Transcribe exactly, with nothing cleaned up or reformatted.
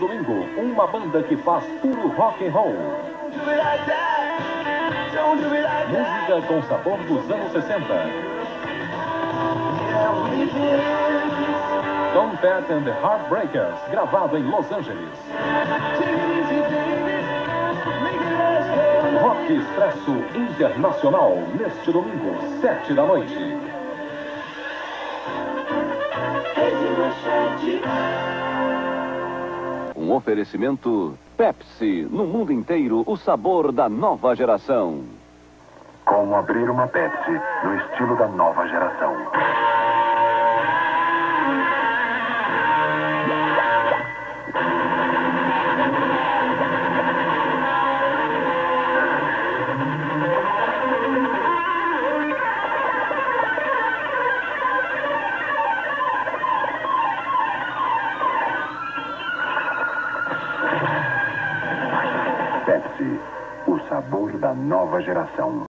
domingo, uma banda que faz puro rock and roll. Música com sabor dos anos sessenta. Tom Petty and the Heartbreakers, gravado em Los Angeles. Rock Expresso Internacional, neste domingo, sete da noite. Um oferecimento Pepsi, no mundo inteiro, o sabor da nova geração. Como abrir uma Pepsi no estilo da nova geração. Pepsi, o sabor da nova geração.